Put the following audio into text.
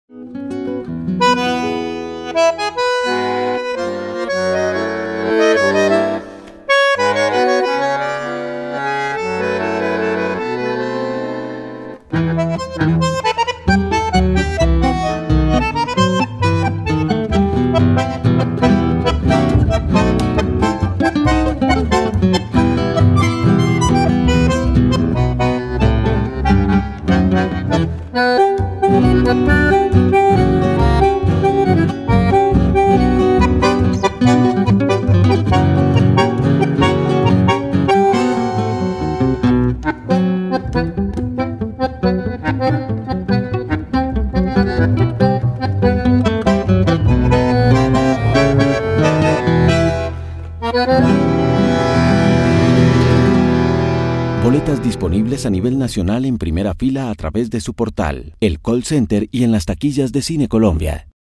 Boletas disponibles a nivel nacional en primera fila a través de su portal, el call center y en las taquillas de Cine Colombia.